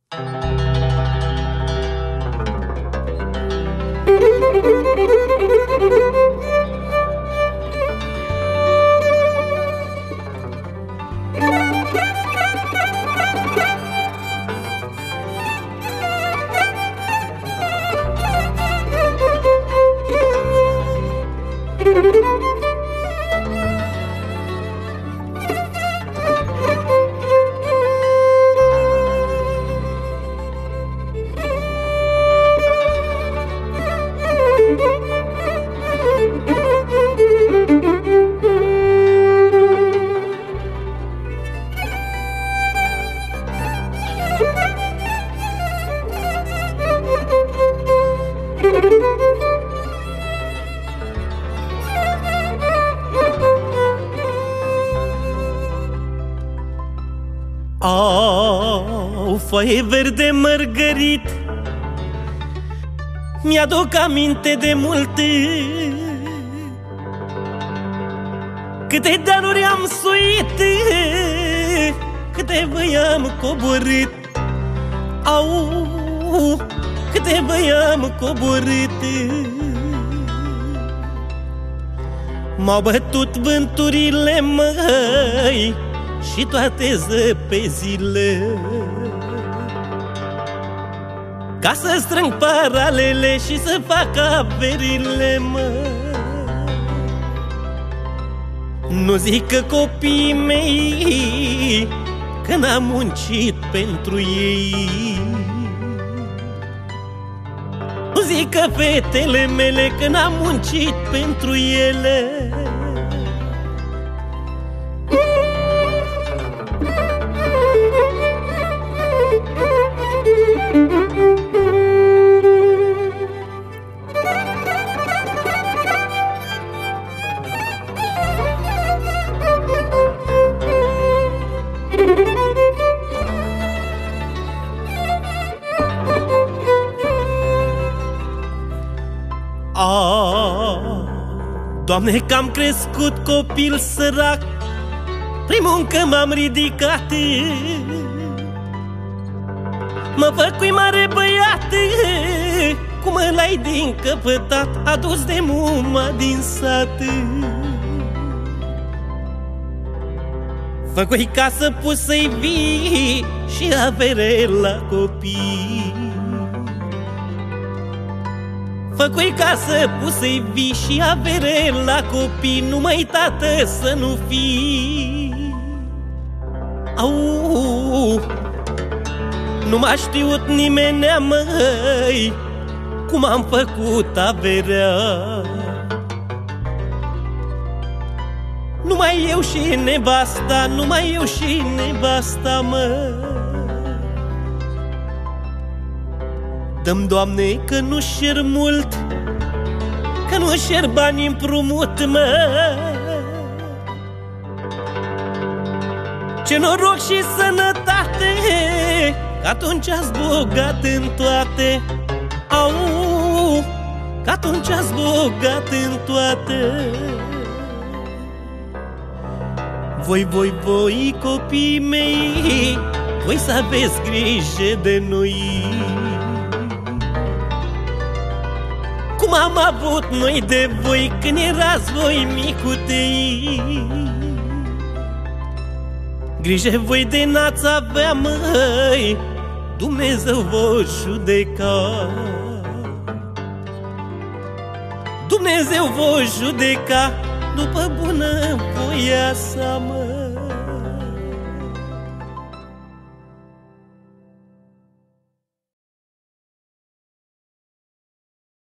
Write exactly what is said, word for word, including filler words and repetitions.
Au, foaie verde mărgărit, mi-aduc aminte de multe, câte dealuri am suit, câte băi am coborât. Au, câte băi am coborât. M-au bătut vânturile, măi, și toate zăpezile, ca să strâng paralele și să fac averile, mă. Nu zic că copiii mei, că n-am muncit pentru ei. Nu zic că fetele mele, că n-am muncit pentru ele. Ah, Doamne, că am crescut copil sărac, prin muncă m-am ridicat, mă făcui mare băiat, cu mălai din căpătat, adus de muma din sat. Făcui casă pusă-i vii și avere la copii. Făcui casă pusă-i vii și avere la copii, numai tată să nu fii. Au, nu m-a știut nimenea, măi, cum am făcut averea. Numai eu și nevasta, numai eu și nevasta, mă. Dă-mi, Doamne, că nu șer mult, că nu șer bani împrumut, mă. Ce noroc și sănătate, că atunci ați bogat în toate. Au, că atunci ați bogat în toate. Voi, voi, voi, copiii mei, voi să aveți grijă de noi, cum am avut noi de voi când erați voi micutei. Grijă voi de n-ați avea, măi, Dumnezeu vă judeca. Dumnezeu vă judeca după bună voia sa, mă.